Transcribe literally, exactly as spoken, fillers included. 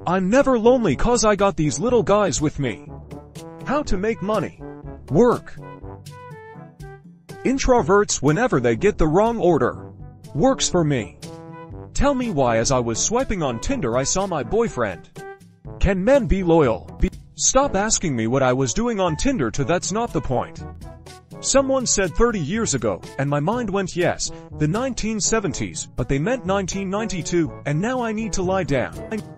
I'm never lonely cause I got these little guys with me. How to make money. Work. Introverts whenever they get the wrong order. Works for me. Tell me why as I was swiping on Tinder I saw my boyfriend. Can men be loyal? Be Stop asking me what I was doing on Tinder to that's not the point. Someone said thirty years ago, and my mind went yes, the nineteen seventies, but they meant nineteen ninety-two, and now I need to lie down.